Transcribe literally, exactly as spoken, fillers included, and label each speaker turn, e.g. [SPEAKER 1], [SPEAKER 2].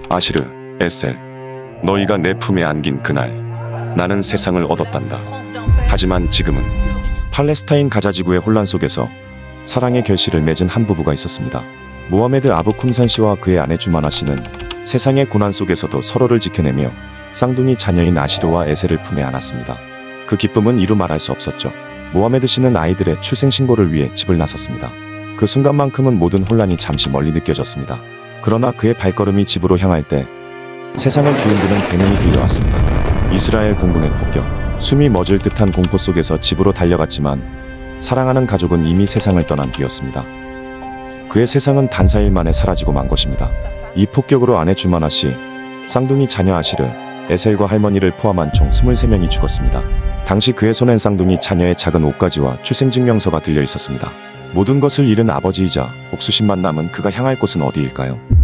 [SPEAKER 1] 아시르, 에셀, 너희가 내 품에 안긴 그날 나는 세상을 얻었단다. 하지만 지금은 팔레스타인 가자 지구의 혼란 속에서 사랑의 결실을 맺은 한 부부가 있었습니다. 모하메드 아부 쿰산 씨와 그의 아내 주마나 씨는 세상의 고난 속에서도 서로를 지켜내며 쌍둥이 자녀인 아시르와 에셀을 품에 안았습니다. 그 기쁨은 이루 말할 수 없었죠. 모하메드 씨는 아이들의 출생 신고를 위해 집을 나섰습니다. 그 순간만큼은 모든 혼란이 잠시 멀리 느껴졌습니다. 그러나 그의 발걸음이 집으로 향할 때 세상을 뒤흔드는 개념이 들려왔습니다. 이스라엘 공군의 폭격, 숨이 멎을 듯한 공포 속에서 집으로 달려갔지만 사랑하는 가족은 이미 세상을 떠난 뒤였습니다. 그의 세상은 단사일 만에 사라지고 만 것입니다. 이 폭격으로 아내 주마나 씨, 쌍둥이 자녀 아시르, 에셀과 할머니를 포함한 총 스물세 명이 죽었습니다. 당시 그의 손엔 쌍둥이 자녀의 작은 옷가지와 출생증명서가 들려 있었습니다. 모든 것을 잃은 아버지이자 옥수심만 남은 그가 향할 곳은 어디일까요?